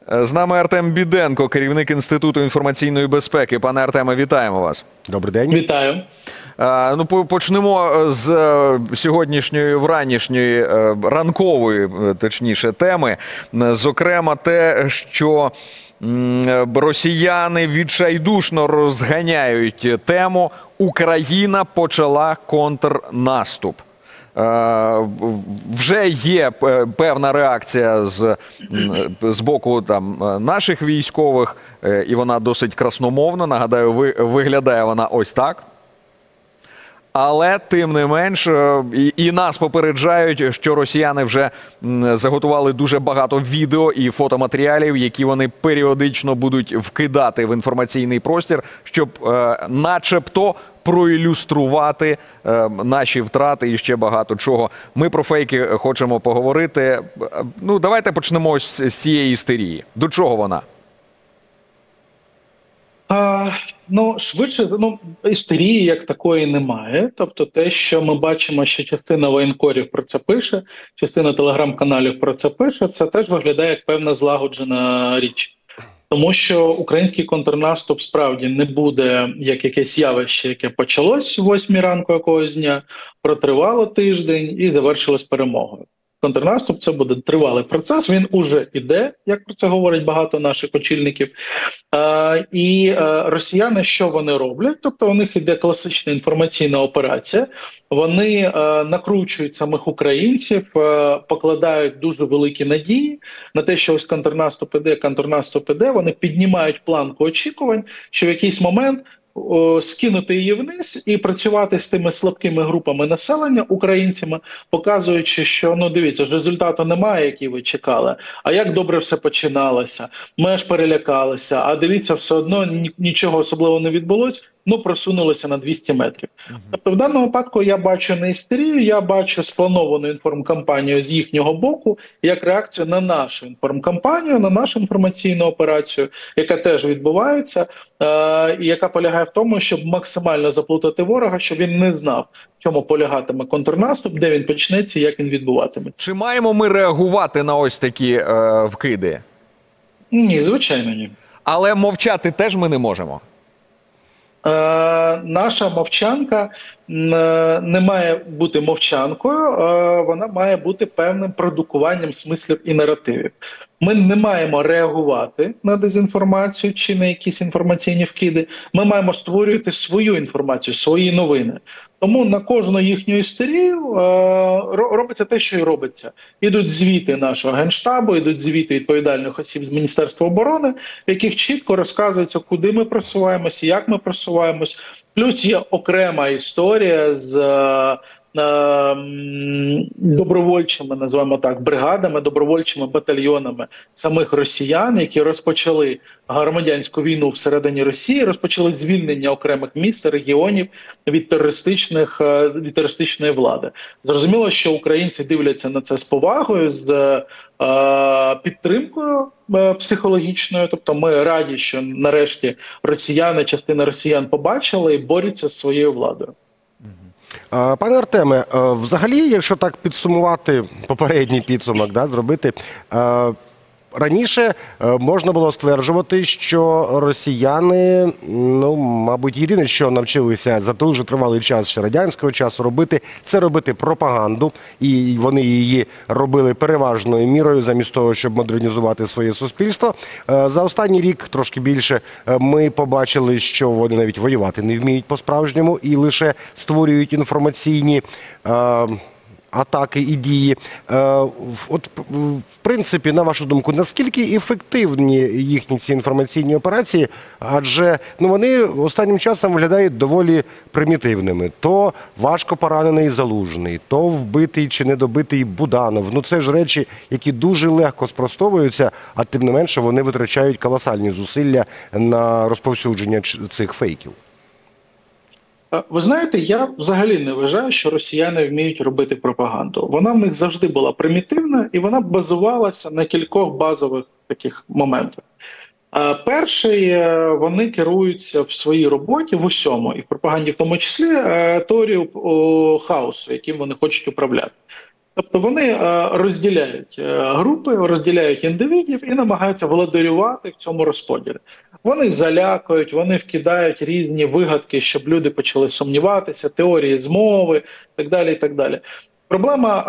З нами Артем Біденко, керівник Інституту інформаційної безпеки. Пане Артеме, вітаємо вас. Добрий день. Вітаю. Почнемо з сьогоднішньої вранішньої, ранкової, точніше, теми. Зокрема, те, що росіяни відчайдушно розганяють тему «Україна почала контрнаступ». Вже є певна реакція з боку наших військових, і вона досить красномовна. Нагадаю, виглядає вона ось так. Але, тим не менш, і нас попереджають, що росіяни вже заготували дуже багато відео і фотоматеріалів, які вони періодично будуть вкидати в інформаційний простір, щоб начебто проілюструвати наші втрати і ще багато чого. Ми про фейки хочемо поговорити. Давайте почнемо з цієї істерії. До чого вона? Швидше, істерії як такої немає. Тобто те, що ми бачимо, що частина воєнкорів про це пише, частина телеграм-каналів про це пише, це теж виглядає як певна злагоджена річ. Тому що український контрнаступ справді не буде як якесь явище, яке почалось о 8 ранку якогось дня, протривало тиждень і завершилось перемогою. Контрнаступ – це буде тривалий процес, він уже іде, як про це говорять багато наших очільників. І росіяни, що вони роблять? Тобто у них іде класична інформаційна операція, вони накручують самих українців, покладають дуже великі надії на те, що ось контрнаступ іде, вони піднімають планку очікувань, що в якийсь момент скинути її вниз і працювати з тими слабкими групами населення, українцями, показуючи, що, дивіться, ж результату немає, який ви чекали, а як добре все починалося, ми аж перелякалися, а дивіться, все одно нічого особливого не відбулось, просунулися на 200 метрів. Тобто в даному випадку я бачу не істерію, я бачу сплановану інформкампанію з їхнього боку, як реакцію на нашу інформкампанію, на нашу інформаційну операцію, яка теж відбувається, і яка полягає в тому, щоб максимально заплутати ворога, щоб він не знав, в чому полягатиме контрнаступ, де він почнеться і як він відбуватиметься. Чи маємо ми реагувати на ось такі вкиди? Ні, звичайно, ні. Але мовчати теж ми не можемо? Наша мовчанка не має бути мовчанкою, вона має бути певним продукуванням смислів і наративів. Ми не маємо реагувати на дезінформацію чи на якісь інформаційні вкиди. Ми маємо створювати свою інформацію, свої новини. Тому на кожну їхню істерію робиться те, що і робиться. Ідуть звіти нашого Генштабу, ідуть звіти відповідальних осіб з Міністерства оборони, в яких чітко розказується, куди ми просуваємося, як ми просуваємось. Плюс є окрема історія з добровольчими, називаємо так, бригадами, добровольчими батальйонами самих росіян, які розпочали громадянську війну всередині Росії, розпочали звільнення окремих міст, регіонів від терористичної влади. Зрозуміло, що українці дивляться на це з повагою, з підтримкою психологічною. Тобто ми раді, що нарешті частина росіян побачили і борються з своєю владою. Пане Артеме, взагалі, якщо так підсумувати попередній підсумок, зробити, раніше можна було стверджувати, що росіяни, мабуть, єдине, що навчилися за дуже тривалий час ще радянського часу робити, це робити пропаганду. І вони її робили переважною мірою, замість того, щоб модернізувати своє суспільство. За останній рік, трошки більше, ми побачили, що вони навіть воювати не вміють по-справжньому і лише створюють інформаційні атаки і дії. В принципі, на вашу думку, наскільки ефективні їхні ці інформаційні операції? Адже вони останнім часом виглядають доволі примітивними. То важко поранений Залужний, то вбитий чи недобитий Буданов. Це ж речі, які дуже легко спростовуються, а тим не менше вони витрачають колосальні зусилля на розповсюдження цих фейків. Ви знаєте, я взагалі не вважаю, що росіяни вміють робити пропаганду. Вона в них завжди була примітивна, і вона базувалася на кількох базових таких моментах. Перший, вони керуються в своїй роботі в усьому, і в пропаганді в тому числі, теорією хаосу, яким вони хочуть управляти. Тобто вони розділяють групи, розділяють індивідів і намагаються володарювати в цьому розподілі. Вони залякують, вони вкидають різні вигадки, щоб люди почали сумніватися, теорії змови, так далі, і так далі. Проблема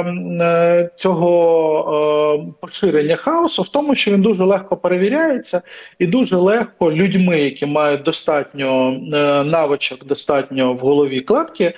цього поширення хаосу в тому, що він дуже легко перевіряється і дуже легко людьми, які мають достатньо навичок, достатньо в голові кладки,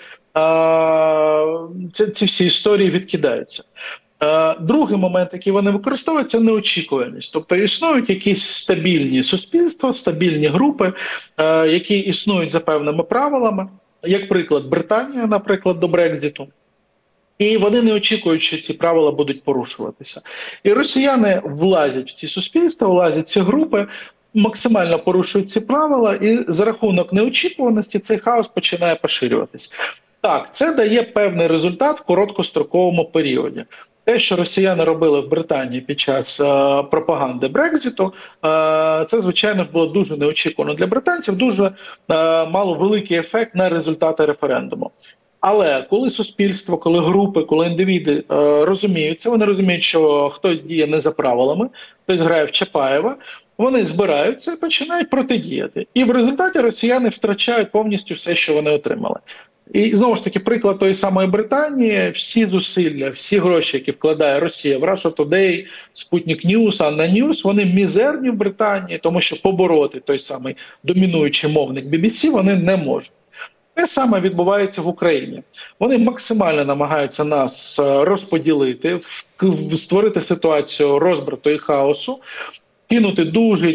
ці всі історії відкидаються. Другий момент, який вони використовують, це неочікуваність. Тобто існують якісь стабільні суспільства, стабільні групи, які існують за певними правилами, як приклад Британія, наприклад, до Брекзиту. І вони не очікують, що ці правила будуть порушуватися. І росіяни влазять в ці суспільства, влазять в ці групи, максимально порушують ці правила, і за рахунок неочікуваності цей хаос починає поширюватись. Так, це дає певний результат в короткостроковому періоді. Те, що росіяни робили в Британії під час пропаганди Брекзиту, це, звичайно ж, було дуже неочікувано для британців, дуже мало великий ефект на результати референдуму. Але коли суспільство, коли групи, коли індивіди розуміють це, вони розуміють, що хтось діє не за правилами, хтось грає в Чапаєва, вони збираються і починають протидіяти. І в результаті росіяни втрачають повністю все, що вони отримали. І знову ж таки, приклад тої самої Британії, всі зусилля, всі гроші, які вкладає Росія в Russia Today, Sputnik News, Anna News, вони мізерні в Британії, тому що побороти той самий домінуючий мовник BBC вони не можуть. Те саме відбувається в Україні. Вони максимально намагаються нас розподілити, створити ситуацію розбрату і хаосу, кинути дуже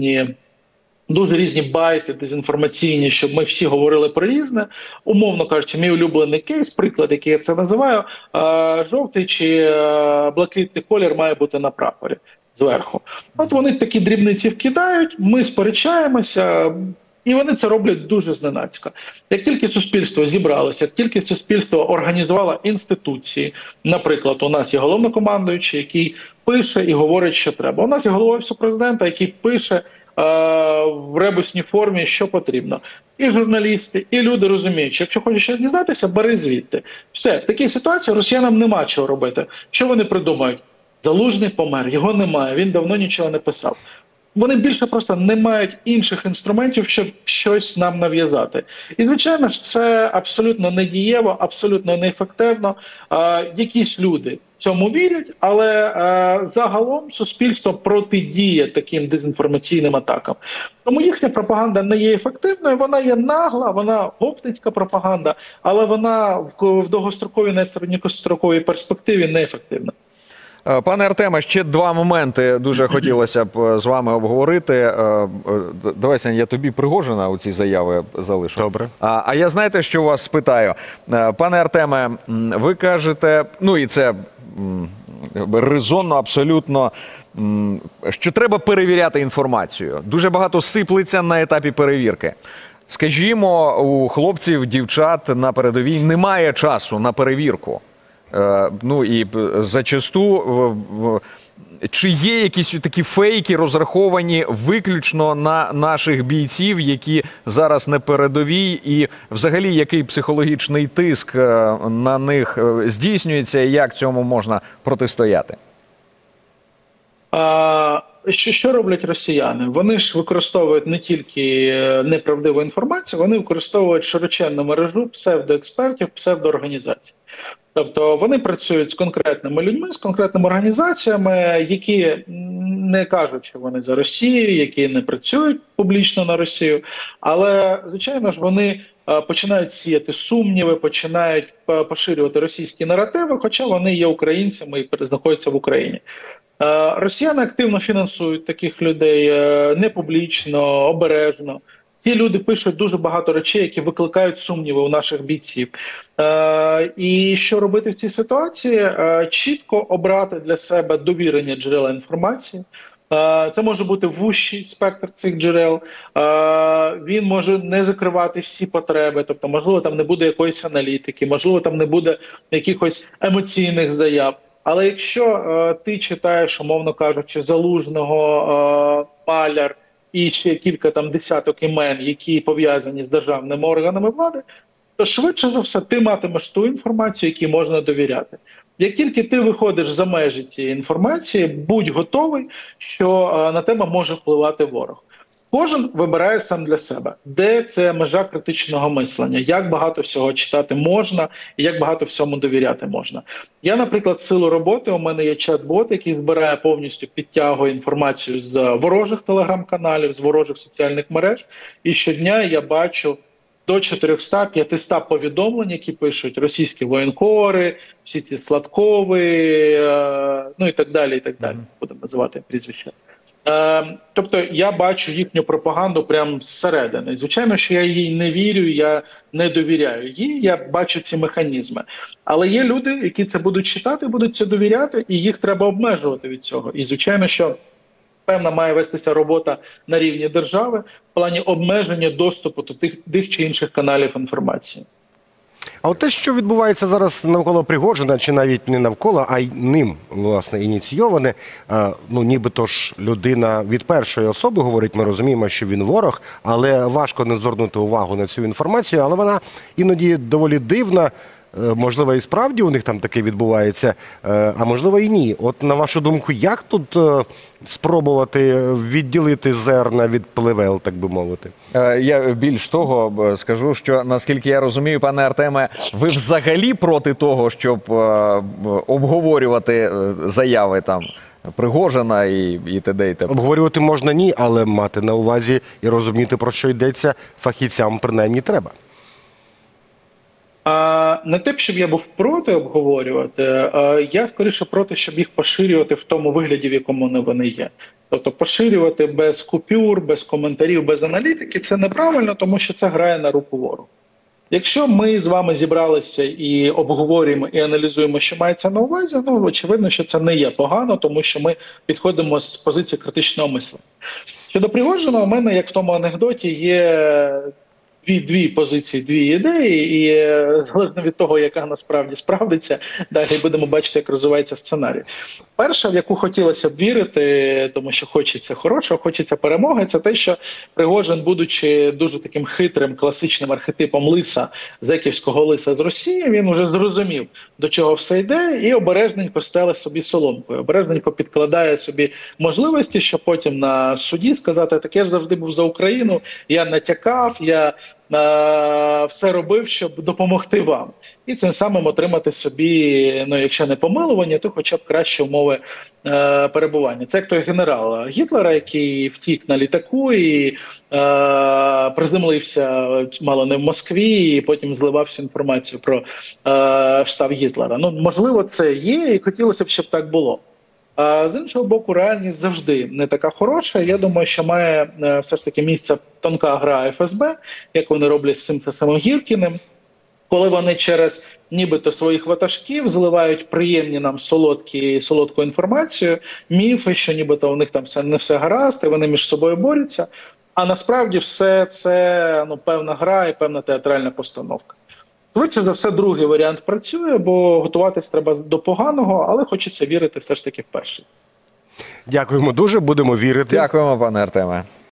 різні байти дезінформаційні, щоб ми всі говорили про різне. Умовно кажучи, мій улюблений кейс, приклад, який я це називаю, жовтий чи блакитний колір має бути на прапорі зверху. От вони такі дрібниці вкидають, ми сперечаємося, і вони це роблять дуже зненацька. Як тільки суспільство зібралося, як тільки суспільство організувало інституції, наприклад, у нас є головнокомандуючий, який пише і говорить, що треба. У нас є голова Офісу Президента, який пише в ребусній формі, що потрібно. І журналісти, і люди розуміють, що якщо хочеш щось дізнатися, бери звідти. Все, в такій ситуації росіянам нема чого робити. Що вони придумають? Залужний помер, його немає, він давно нічого не писав. Вони більше просто не мають інших інструментів, щоб щось нам нав'язати. І, звичайно ж, це абсолютно недієво, абсолютно неефективно. Якісь люди цьому вірять, але загалом суспільство протидіє таким дезінформаційним атакам. Тому їхня пропаганда не є ефективною, вона є нагла, вона гопницька пропаганда, але вона в довгостроковій, навіть середньостроковій перспективі неефективна. Пане Артеме, ще два моменти дуже хотілося б з вами обговорити. Давай, Сань, я тобі Пригожина у ці заяви залишу. Добре. А я знаєте, що вас спитаю? Пане Артеме, ви кажете, ну і це резонно абсолютно, що треба перевіряти інформацію. Дуже багато сиплеться на етапі перевірки. Скажімо, у хлопців, дівчат на передовій немає часу на перевірку. Ну і зачасту, чи є якісь такі фейки, розраховані виключно на наших бійців, які зараз на передовій, і взагалі який психологічний тиск на них здійснюється, і як цьому можна протистояти? Що роблять росіяни? Вони ж використовують не тільки неправдиву інформацію, вони використовують широченну мережу псевдоекспертів, псевдоорганізацій. Тобто вони працюють з конкретними людьми, з конкретними організаціями, які не кажуть, що вони за Росію, які не працюють публічно на Росію, але, звичайно ж, вони починають сіяти сумніви, починають поширювати російські наративи, хоча вони є українцями і знаходяться в Україні. Росіяни активно фінансують таких людей, не публічно, обережно. Ці люди пишуть дуже багато речей, які викликають сумніви у наших бійців. І що робити в цій ситуації? Чітко обрати для себе довірені джерела інформації. Це може бути вужчий спектр цих джерел. Він може не закривати всі потреби. Тобто, можливо, там не буде якоїсь аналітики, можливо, там не буде якихось емоційних заяв. Але якщо ти читаєш, умовно кажучи, Залужного, Маляр, і ще кілька там десяток імен, які пов'язані з державними органами влади, то швидше за все ти матимеш ту інформацію, якій можна довіряти. Як тільки ти виходиш за межі цієї інформації, будь готовий, що на тебе може впливати ворог. Кожен вибирає сам для себе, де це межа критичного мислення, як багато всього читати можна і як багато всьому довіряти можна. Я, наприклад, в силу роботи, у мене є чат-бот, який збирає повністю, підтягує інформацію з ворожих телеграм-каналів, з ворожих соціальних мереж, і щодня я бачу до 400-500 повідомлень, які пишуть російські воєнкори, всі ці Сладкові, ну і так далі, будемо називати прізвища. Тобто я бачу їхню пропаганду прямо зсередини. Звичайно, що я їй не вірю, я не довіряю їй, я бачу ці механізми. Але є люди, які це будуть читати, будуть це довіряти, і їх треба обмежувати від цього. І звичайно, що певна має вестися робота на рівні держави в плані обмеження доступу до тих чи інших каналів інформації. А от те, що відбувається зараз навколо Пригожина, чи навіть не навколо, а й ним, власне, ініційоване, ну, нібито ж людина від першої особи говорить, ми розуміємо, що він ворог, але важко не звернути увагу на цю інформацію, але вона іноді доволі дивна, можливо, і справді у них там таке відбувається, а можливо і ні. От на вашу думку, як тут спробувати відділити зерна від плевел, так би мовити? Я більш того скажу, що, наскільки я розумію, пане Артеме, ви взагалі проти того, щоб обговорювати заяви там Пригожина і т.д. і т.п. Обговорювати можна ні, але мати на увазі і розуміти, про що йдеться, фахівцям принаймні треба. Не те, щоб я був проти обговорювати, я скоріше проти, щоб їх поширювати в тому вигляді, в якому вони є. Тобто поширювати без купюр, без коментарів, без аналітики – це неправильно, тому що це грає на руку ворогу. Якщо ми з вами зібралися і обговорюємо, і аналізуємо, що мається на увазі, ну, очевидно, що це не є погано, тому що ми підходимо з позиції критичного мислення. Щодо Пригожина, у мене, як в тому анекдоті, є дві позиції, дві ідеї, і залежно від того, яка насправді справдиться, далі будемо бачити, як розвивається сценарій. Перша, в яку хотілося б вірити, тому що хочеться хорошого, хочеться перемоги, це те, що Пригожин, будучи дуже таким хитрим, класичним архетипом лиса, зеківського лиса з Росії, він вже зрозумів, до чого все йде, і обережненько стеле собі соломкою, обережненько підкладає собі можливості, щоб потім на суді сказати, так я ж завжди був за Україну, я натякав, я все робив, щоб допомогти вам. І цим самим отримати собі, ну, якщо не помилування, то хоча б кращі умови перебування. Це як той генерал Гітлера, який втік на літаку і приземлився мало не в Москві, і потім зливав всю інформацію про штаб Гітлера. Ну, можливо, це є, і хотілося б, щоб так було. А з іншого боку, реальність завжди не така хороша. Я думаю, що має все ж таки місце тонка гра ФСБ, як вони роблять з цим самим Гіркіним, коли вони через нібито своїх ватажків зливають приємні нам солодку інформацію, міфи, що нібито у них там не все гаразд, і вони між собою борються. А насправді все це, ну, певна гра і певна театральна постановка. Швидше за все, другий варіант працює, бо готуватись треба до поганого, але хочеться вірити все ж таки в перший. Дякуємо дуже, будемо вірити. Дякуємо, пане Артеме.